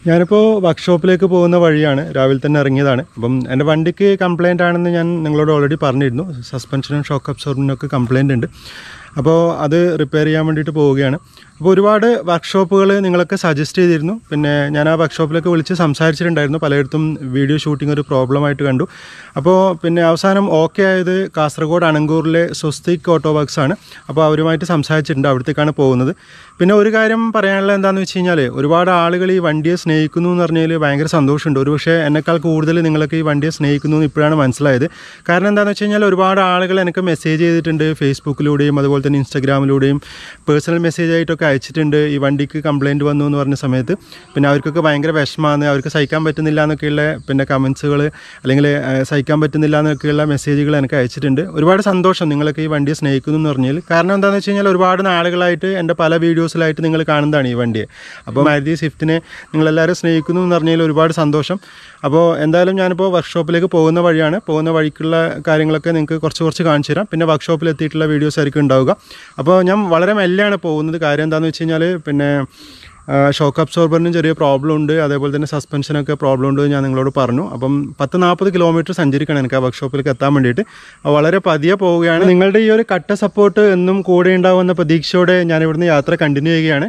ഞാനിപ്പോൾ വർക്ക്ഷോപ്പിലേക്ക് പോകുന്ന വഴിയാണ്. രാവിലെ തന്നെ ഇറങ്ങിയതാണ്. അപ്പം എൻ്റെ വണ്ടിക്ക് കംപ്ലയിൻ്റ് ആണെന്ന് ഞാൻ നിങ്ങളോട് ഓൾറെഡി പറഞ്ഞിരുന്നു. സസ്പെൻഷനും ഷോക്ക് അബ്സോർബറിനൊക്കെ കംപ്ലയിൻ്റ് ഉണ്ട്. അപ്പോൾ അത് റിപ്പയർ ചെയ്യാൻ വേണ്ടിയിട്ട് പോവുകയാണ്. അപ്പോൾ ഒരുപാട് വർക്ക്ഷോപ്പുകൾ നിങ്ങളൊക്കെ സജസ്റ്റ് ചെയ്തിരുന്നു. പിന്നെ ഞാൻ ആ വർക്ക്ഷോപ്പിലേക്ക് വിളിച്ച് സംസാരിച്ചിട്ടുണ്ടായിരുന്നു. പലയിടത്തും വീഡിയോ ഷൂട്ടിംഗ് ഒരു പ്രോബ്ലമായിട്ട് കണ്ടു. അപ്പോൾ പിന്നെ അവസാനം ഓക്കെ ആയത് കാസർഗോഡ് അണങ്കൂറിലെ സ്വസ്തിക് ഓട്ടോ വർക്ക്സ് ആണ്. അപ്പോൾ അവരുമായിട്ട് സംസാരിച്ചിട്ടുണ്ട്. അവിടത്തേക്കാണ് പോകുന്നത്. പിന്നെ ഒരു കാര്യം പറയാനുള്ളത് എന്താണെന്ന് വെച്ച് കഴിഞ്ഞാൽ, ഒരുപാട് ആളുകൾ ഈ വണ്ടിയെ സ്നേഹിക്കുന്നു എന്ന് പറഞ്ഞാൽ ഭയങ്കര സന്തോഷമുണ്ട്. ഒരുപക്ഷെ എന്നെക്കാൾ കൂടുതൽ നിങ്ങളൊക്കെ ഈ വണ്ടിയെ സ്നേഹിക്കുന്നു എന്ന് ഇപ്പോഴാണ് മനസ്സിലായത്. കാരണം എന്താണെന്ന് വെച്ച് കഴിഞ്ഞാൽ, ഒരുപാട് ആളുകൾ എനിക്ക് മെസ്സേജ് ചെയ്തിട്ടുണ്ട്. ഫേസ്ബുക്കിലൂടെയും അതുപോലെ തന്നെ ഇൻസ്റ്റാഗ്രാമിലൂടെയും പേഴ്സണൽ മെസ്സേജ് ആയിട്ടൊക്കെ അയച്ചിട്ടുണ്ട്. ഈ വണ്ടിക്ക് കംപ്ലയിൻറ്റ് വന്നു എന്ന് പറഞ്ഞ സമയത്ത് പിന്നെ അവർക്കൊക്കെ ഭയങ്കര വിഷമമാണ്, അവർക്ക് സഹിക്കാൻ പറ്റുന്നില്ല എന്നൊക്കെയുള്ള പിന്നെ കമൻസുകൾ അല്ലെങ്കിൽ സഹിക്കാൻ പറ്റുന്നില്ല എന്നൊക്കെയുള്ള മെസ്സേജുകൾ എനിക്ക് അയച്ചിട്ടുണ്ട്. ഒരുപാട് സന്തോഷം നിങ്ങളൊക്കെ ഈ വണ്ടിയെ സ്നേഹിക്കുന്നു എന്ന് പറഞ്ഞാൽ. കാരണം എന്താണെന്ന് വെച്ച് കഴിഞ്ഞാൽ, ഒരുപാട് നാളുകളായിട്ട് എൻ്റെ പല വീഡിയോസിലായിട്ട് നിങ്ങൾ കാണുന്നതാണ് ഈ വണ്ടിയെ. അപ്പോൾ മാരുതി സ്വിഫ്റ്റിനെ നിങ്ങളെല്ലാവരും സ്നേഹിക്കുന്നു എന്ന് പറഞ്ഞാൽ ഒരുപാട് സന്തോഷം. അപ്പോൾ എന്തായാലും ഞാനിപ്പോൾ വർക്ക്ഷോപ്പിലേക്ക് പോകുന്ന വഴിയാണ്. പോകുന്ന വഴിക്കുള്ള കാര്യങ്ങളൊക്കെ നിങ്ങൾക്ക് കുറച്ച് കാണിച്ചു തരാം. പിന്നെ വർക്ക്ഷോപ്പിൽ എത്തിയിട്ടുള്ള വീഡിയോസ് ആയിരിക്കും ഉണ്ടാവുക. അപ്പോൾ ഞാൻ വളരെ മെല്ലെയാണ് പോകുന്നത്. കാര്യം എന്താണെന്ന് വെച്ച് കഴിഞ്ഞാൽ, പിന്നെ ഷോക്ക് അബ്സോർബറിനും ചെറിയ പ്രോബ്ലം ഉണ്ട്, അതേപോലെ തന്നെ സസ്പെൻഷനൊക്കെ പ്രോബ്ലം ഉണ്ട് ഞാൻ നിങ്ങളോട് പറഞ്ഞു. അപ്പം 10-40 കിലോമീറ്റർ സഞ്ചരിക്കണം എനിക്ക് ആ വർക്ക്ഷോപ്പിലേക്ക് എത്താൻ വേണ്ടിയിട്ട്. വളരെ പതിയെ പോവുകയാണ്. നിങ്ങളുടെ ഈ ഒരു കട്ട സപ്പോർട്ട് എന്നും കൂടെ ഉണ്ടാവുമെന്ന പ്രതീക്ഷയോടെ ഞാൻ ഇവിടുന്ന് യാത്ര കണ്ടിന്യൂ ചെയ്യുകയാണ്.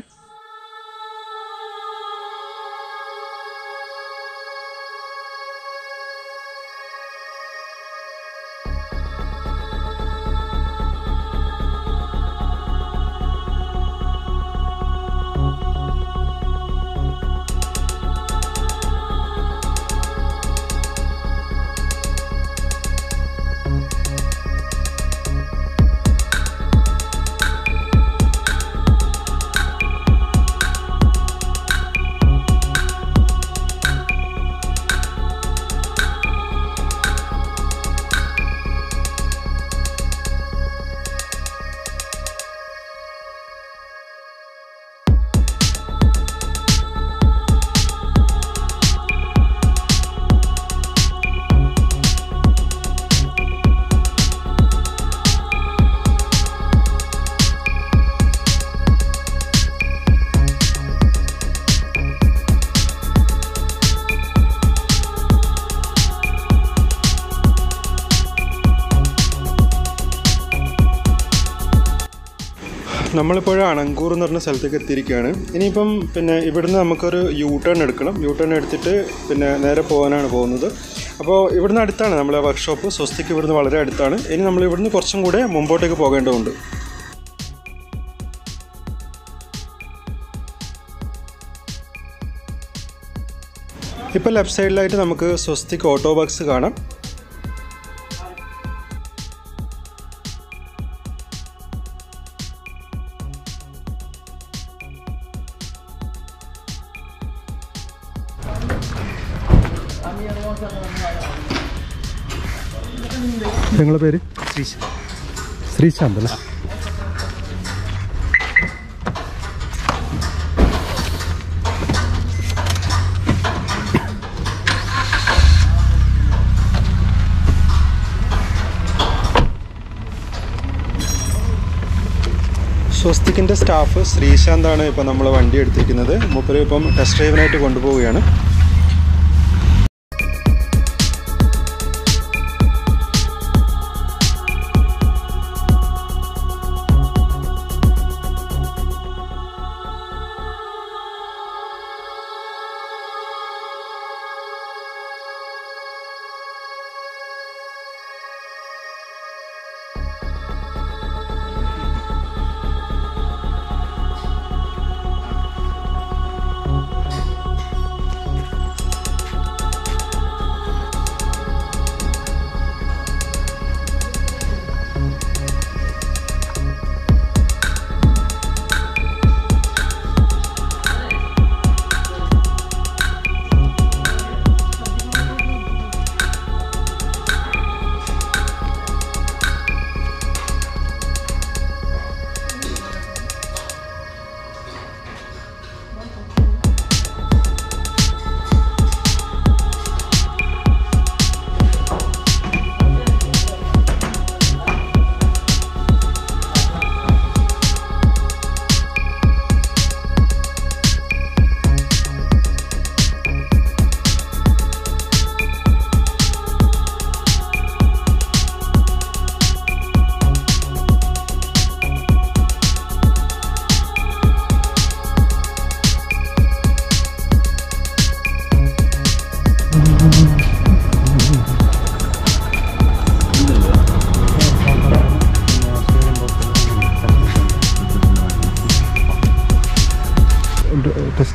നമ്മളിപ്പോൾ അണങ്കൂർ എന്ന് പറഞ്ഞ സ്ഥലത്തേക്ക് എത്തിയിരിക്കുകയാണ്. ഇനിയിപ്പം പിന്നെ ഇവിടുന്ന് നമുക്കൊരു യൂ ടേൺ എടുക്കണം. യൂ ടേൺ എടുത്തിട്ട് പിന്നെ നേരെ പോകാനാണ് പോകുന്നത്. അപ്പോൾ ഇവിടുന്ന് അടുത്താണ് നമ്മളെ വർക്ക്ഷോപ്പ്. സ്വസ്തിക്ക് ഇവിടുന്ന് വളരെ അടുത്താണ്. ഇനി നമ്മൾ ഇവിടുന്ന് കുറച്ചും കൂടെ മുമ്പോട്ടേക്ക് പോകേണ്ടതുണ്ട്. ഇപ്പോൾ ലെഫ്റ്റ് സൈഡിലായിട്ട് നമുക്ക് സ്വസ്തിക് ഓട്ടോ വർക്ക്സ് കാണാം. നിങ്ങളുടെ പേര്? ശ്രീശാന്ത് അല്ലേ? സ്വസ്തിക്കിൻ്റെ സ്റ്റാഫ് ശ്രീശാന്താണ് ഇപ്പോൾ നമ്മൾ വണ്ടി എടുത്തിരിക്കുന്നത്. മൂപ്പര് ഇപ്പം ടെസ്റ്റ് ഡ്രൈവിനായിട്ട് കൊണ്ടുപോവുകയാണ്.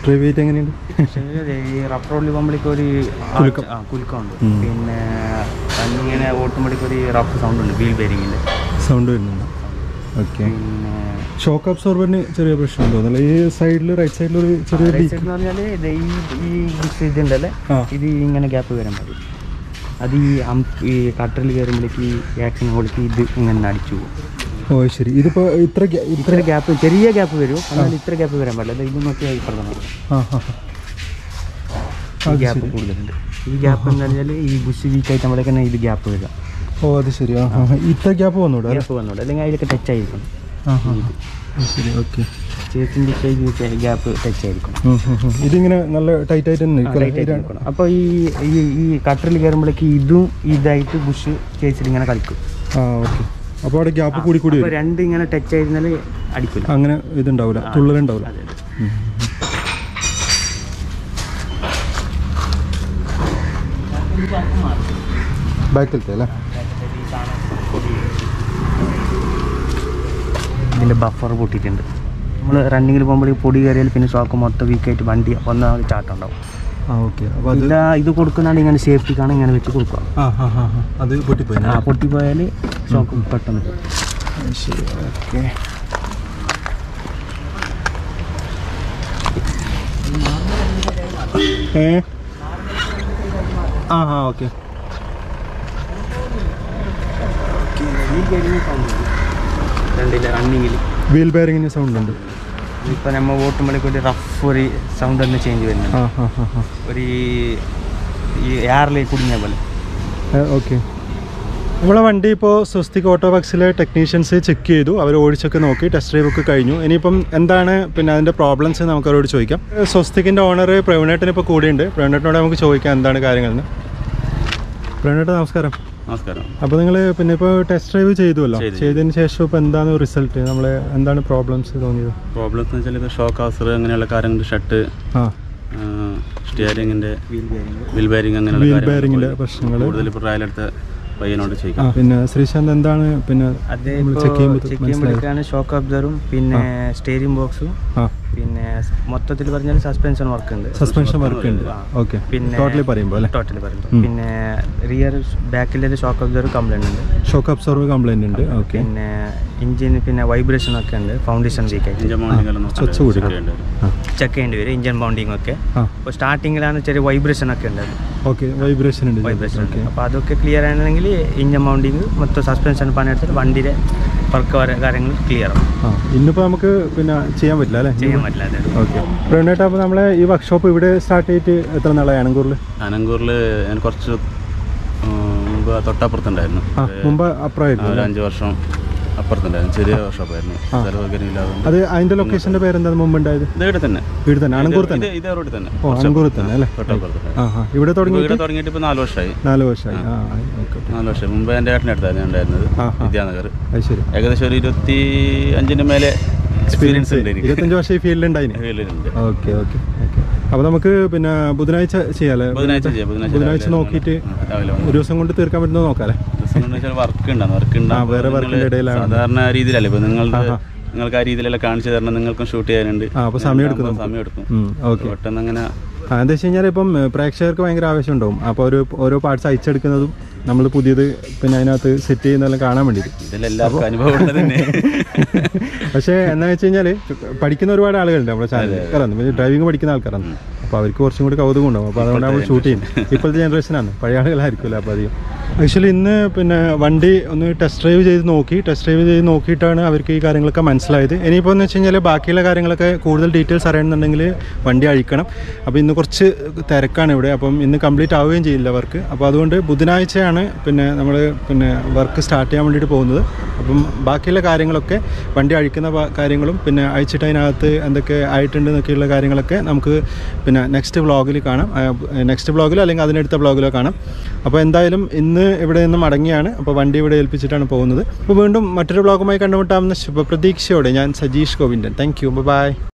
ടെസ്റ്റ് ഡ്രൈവ് ചെയ്തിട്ട് എങ്ങനെയുണ്ട്? ഈ റഫ് റോഡിൽ പോകുമ്പോഴേക്കും ഒരു കുലുക്കമുണ്ട്, പിന്നെ ഇങ്ങനെ ഓട്ടുമ്പോഴേക്കും ഒരു റഫ് സൗണ്ട് ഉണ്ട്, വീൽ ബെയറിങ്ങിൻ്റെ സൗണ്ട് വരുന്നുണ്ട്. ഓക്കെ. പിന്നെ ഷോക്ക് അബ്സോർബറിന് ചെറിയ പ്രശ്നം തോന്നുന്നില്ല. ഈ സൈഡിൽ റൈറ്റ് സൈഡിൽ ഒരു ചെറിയ എന്ന് പറഞ്ഞാൽ ഈ ഇതുണ്ടല്ലേ, ഇത് ഇങ്ങനെ ഗ്യാപ്പ് വരാൻ പാടില്ല. അത് ഈ കട്ടറിൽ കയറുമ്പോഴേക്ക് ഈ ആക്സിഡൻറ്റ് ഇത് ഇങ്ങനെ അടിച്ചു പോകും. ഓ ശരി. ഇതിപ്പോൾ ഇത്ര ഗ്യാപ്പ്, ചെറിയ ഗ്യാപ്പ് വരും, എന്നാൽ ഇത്ര ഗ്യാപ്പ് വരാൻ പാടില്ല. ഇത് നോക്കി പറഞ്ഞത് ഗ്യാപ്പ് കൂടുതലുണ്ട്. ഈ ഗ്യാപ്പ് എന്ന് പറഞ്ഞാൽ ഈ ബുഷ് വീക്ക് ആയിട്ട് നമ്മളേക്ക് ഇത് ഗ്യാപ്പ് വരിക. ഓ അത് ശരി. ഇത്ര ഗ്യാപ്പ് വന്നൂടെ? അല്ലെങ്കിൽ അതിലൊക്കെ ടച്ച് ആയിരിക്കും. ശരി. ഓക്കെ. ചേച്ചിൻ്റെ ഗ്യാപ്പ് ടച്ച് ആയിരിക്കും. ഇതിങ്ങനെ നല്ല ടൈറ്റ് ആയിട്ട് തന്നെ അപ്പോൾ ഈ കട്ടറിൽ കയറുമ്പോഴേക്ക് ഇതും ഇതായിട്ട് ബുഷ് ചേച്ചിൽ ഇങ്ങനെ കളിക്കും. ഓക്കെ. അപ്പോൾ അവിടെ ഗ്യാപ്പ് കൂടി രണ്ട് ഇങ്ങനെ ടച്ച് ആയിരുന്നാൽ അടിക്കില്ല, അങ്ങനെ ഇതുണ്ടാവില്ല, തുള്ളലുണ്ടാവില്ല. ബാക്കിലത്തെ അല്ലേ? ഇതിൻ്റെ ബഫർ പൊട്ടിയിട്ടുണ്ട്. നമ്മൾ റണ്ണിങ്ങിൽ പോകുമ്പോൾ പൊടി കയറിയാൽ പിന്നെ ഷോക്ക് മൊത്തം വീക്കായിട്ട് വണ്ടി ഒന്നാമത് ചാട്ടം ഉണ്ടാവും. ഓക്കെ. അപ്പോൾ ഇത് കൊടുക്കുന്നാണ്ട് ഇങ്ങനെ സേഫ്റ്റിക്കാണ് ഇങ്ങനെ വെച്ച് കൊടുക്കുക. അത് പൊട്ടിപ്പോയാൽ ഷോക്ക് പെട്ടെന്ന് പോകും. ശരി. ഓക്കെ. ഓക്കെ. റണ്ണിങ്ങിൽ വീൽ ബെയറിങ്ങിന് സൗണ്ട് ഉണ്ട്. ഇപ്പം നമ്മൾ ഓട്ടുമ്പോഴേക്കും ഒരു റഫ് ഒരു സൗണ്ട് തന്നെ ചേഞ്ച് വരുന്നുണ്ട്, ഒരു ഈ എയറിലേക്ക് കുടുങ്ങിയ പോലെ. ഓക്കെ. നമ്മളെ വണ്ടി ഇപ്പോൾ സ്വസ്തിക് ഓട്ടോബക്സിലെ ടെക്നീഷ്യൻസ് ചെക്ക് ചെയ്തു, അവർ ഓടിച്ചൊക്കെ നോക്കി, ടെസ്റ്റ് ഡ്രൈവ് ഒക്കെ കഴിഞ്ഞു. ഇനിയിപ്പം എന്താണ് പിന്നെ അതിൻ്റെ പ്രോബ്ലംസ് നമുക്ക് അവരോട് ചോദിക്കാം. സ്വസ്തിക്കിൻ്റെ ഓണർ പ്രവീണേട്ടന് ഇപ്പോൾ കൂടിയുണ്ട്. പ്രവീണേട്ടനോട് നമുക്ക് ചോദിക്കാം എന്താണ് കാര്യങ്ങളെന്ന്. പ്രവീണേട്ടൻ നമസ്കാരം. നമസ്കാരം. അപ്പോൾ നിങ്ങൾ പിന്നെ ഇപ്പോൾ ടെസ്റ്റ് ഡ്രൈവ് ചെയ്തുവല്ലോ, ചെയ്തതിന് ശേഷം ഇപ്പോൾ എന്താണ് റിസൾട്ട്, നമ്മൾ എന്താണ് പ്രോബ്ലംസ് തോന്നിയത്? പ്രോബ്ലംസ് എന്ന് വെച്ചാൽ ഇപ്പോൾ ഷോക്ക് ആസർ അങ്ങനെയുള്ള കാര്യങ്ങൾ, ഷട്ട്, സ്റ്റിയറിംഗിൻ്റെ വീൽ ബെയറിംഗ് അങ്ങനെയുള്ള പ്രശ്നങ്ങൾ കൂടുതൽ ഇപ്പോൾ റയലെടുത്ത പയ്യനോട് ചോദിക്കാം. പിന്നെ ശ്രീശാന്ത് എന്താണ് പിന്നെ ചെക്ക് ചെയ്യുമ്പോഴേക്കാണ് ഷോക്ക് അബ്സോർവും പിന്നെ സ്റ്റീയറിംഗ് ബോക്സും പിന്നെ മൊത്തത്തിൽ പറഞ്ഞാൽ സസ്പെൻഷൻ വർക്ക് ഉണ്ട്. ഓക്കെ. പിന്നെ ടോട്ടലി പറയുമ്പോൾ പിന്നെ റിയർ ബാക്കിലെ ഷോക്ക് അബ്സോർവ് കംപ്ലൈന്റ് ഉണ്ട്. ഓക്കെ. പിന്നെ എഞ്ചിൻ പിന്നെ വൈബ്രേഷൻ ഒക്കെ ഉണ്ട്, ഫൗണ്ടേഷൻ വീക്ക് ആയിട്ട് ചെക്ക് ചെയ്യേണ്ടി വരും. ഇഞ്ചിൻ ബൗണ്ടിങ് ഒക്കെ ഇപ്പോൾ സ്റ്റാർട്ടിങ്ങിലാണ് ചെറിയ വൈബ്രേഷൻ ഒക്കെ ഉണ്ട്. ഓക്കെ. വൈബ്രേഷൻ ഉണ്ട്. അപ്പോൾ അതൊക്കെ ക്ലിയർ ആണെങ്കിൽ ഇഞ്ചിൻ ബൗണ്ടിങ് മൊത്തം സസ്പെൻഷൻ പണിയെടുത്തിട്ട് വണ്ടിയുടെ വർക്ക് കാര്യങ്ങൾ ക്ലിയർ ആവും. ഇന്നിപ്പോൾ നമുക്ക് പിന്നെ ചെയ്യാൻ പറ്റില്ല അല്ലേ? ഓക്കെ. പ്രവീണേട്ടാ, അപ്പോൾ നമ്മളെ ഈ വർക്ക്ഷോപ്പ് ഇവിടെ സ്റ്റാർട്ട് ചെയ്തിട്ട് എത്ര നാളായി? അനങ്കൂറിൽ ഞാൻ കുറച്ച് മുമ്പ് തൊട്ടപ്പുറത്തുണ്ടായിരുന്നു. മുമ്പ് അപ്പുറമായിരുന്നു? 5 വർഷം അപ്പുറത്തുണ്ടായിരുന്നു. ചെറിയ വർക്ക്ഷോപ്പായിരുന്നു. അത് അതിന്റെ ലൊക്കേഷന്റെ പേരെന്താ മുമ്പ് ഉണ്ടായത്? ഇവിടെ തന്നെ അനങ്കൂർ തന്നെ. അനങ്കൂർ തന്നെ അല്ലേ? ഇവിടെ തുടങ്ങിയിട്ട് ഇപ്പോൾ 4 വർഷമായി. 4 വർഷമായി. മുമ്പ് എൻ്റെ ഏട്ടൻ്റെ അടുത്തായിരുന്നു ഉണ്ടായിരുന്നത്, വിദ്യാനഗർ. ശരി. ഏകദേശം ഒരു 25 മേലെ എക്സ്പീരിയൻസ് ഉണ്ട്. 25 വർഷം ഈ ഫീൽഡിലുണ്ടായിരുന്നു. ഓക്കെ. അപ്പോൾ നമുക്ക് പിന്നെ ബുധനാഴ്ച ചെയ്യാല്ലേ? ബുധനാഴ്ച നോക്കിയിട്ട് ഒരു ദിവസം കൊണ്ട് തീർക്കാൻ പറ്റുന്നത് നോക്കാല്ലേ? വർക്ക് ഉണ്ടാകും. വേറെ വർക്കിന്റെ ഇടയിലാണ്. സാധാരണ രീതിയിലല്ലേ ഇപ്പോൾ നിങ്ങൾക്ക് ആ രീതിയിലെല്ലാം കാണിച്ചു തരണം, നിങ്ങൾക്കും ഷൂട്ട് ചെയ്യാനുണ്ട്. അപ്പോൾ സമയം എടുക്കും. ഓക്കെ. പെട്ടെന്ന് അങ്ങനെ എന്താ വെച്ച് കഴിഞ്ഞാൽ ഇപ്പം പ്രേക്ഷകർക്ക് ഭയങ്കര ആവശ്യം ഉണ്ടാവും. അപ്പോൾ ഓരോ പാർട്സ് അയച്ചെടുക്കുന്നതും നമ്മൾ പുതിയത് പിന്നെ അതിനകത്ത് സെറ്റ് ചെയ്യുന്നതെല്ലാം കാണാൻ വേണ്ടിയിട്ട്. പക്ഷേ എന്താ വെച്ച് കഴിഞ്ഞാൽ പഠിക്കുന്ന ഒരുപാട് ആളുകളുണ്ട് നമ്മുടെ ചാനലിൽ, ഡ്രൈവിംഗ് പഠിക്കുന്ന ആൾക്കാരാണ്. അപ്പോൾ അവർക്ക് കുറച്ചും കൂടി കൗതുകം ഉണ്ടാവും. അപ്പോൾ അതുകൊണ്ട് നമ്മൾ ഷൂട്ട് ചെയ്യുന്നത്. ഇപ്പോഴത്തെ ജനറേഷനാണ്, പഴയ ആളുകളായിരിക്കില്ല. അപ്പോൾ അധികം ആക്ച്വലി ഇന്ന് പിന്നെ വണ്ടി ഒന്ന് ടെസ്റ്റ് ഡ്രൈവ് ചെയ്ത് നോക്കിയിട്ടാണ് അവർക്ക് ഈ കാര്യങ്ങളൊക്കെ മനസ്സിലായത്. ഇനിയിപ്പോൾ എന്ന് വെച്ച് കഴിഞ്ഞാൽ ബാക്കിയുള്ള കാര്യങ്ങളൊക്കെ കൂടുതൽ ഡീറ്റെയിൽസ് അറിയണമെന്നുണ്ടെങ്കിൽ വണ്ടി അഴിക്കണം. അപ്പോൾ ഇന്ന് കുറച്ച് തിരക്കാണ് ഇവിടെ, അപ്പം ഇന്ന് കംപ്ലീറ്റ് ആവുകയും ചെയ്യില്ല വർക്ക്. അപ്പോൾ അതുകൊണ്ട് ബുധനാഴ്ചയാണ് പിന്നെ നമ്മൾ പിന്നെ വർക്ക് സ്റ്റാർട്ട് ചെയ്യാൻ വേണ്ടിയിട്ട് പോകുന്നത്. അപ്പം ബാക്കിയുള്ള കാര്യങ്ങളൊക്കെ വണ്ടി അഴിക്കുന്ന കാര്യങ്ങളും പിന്നെ അഴിച്ചിട്ട് അതിനകത്ത് എന്തൊക്കെ ആയിട്ടുണ്ട് എന്നൊക്കെയുള്ള കാര്യങ്ങളൊക്കെ നമുക്ക് പിന്നെ നെക്സ്റ്റ് വ്ളോഗിൽ കാണാം. നെക്സ്റ്റ് വ്ളോഗിലോ അല്ലെങ്കിൽ അതിനടുത്ത വ്ളോഗിലോ കാണാം. അപ്പോൾ എന്തായാലും ഇന്ന് ഇവിടെ നിന്ന് മടങ്ങിയാണ്. അപ്പോൾ വണ്ടി ഇവിടെ ഏൽപ്പിച്ചിട്ടാണ് പോകുന്നത്. അപ്പോൾ വീണ്ടും മറ്റൊരു വ്ളോഗുമായി കണ്ടുമുട്ടാമെന്ന ശുഭപ്രതീക്ഷയോടെ ഞാൻ Sajeesh Govindan. Thank you. By.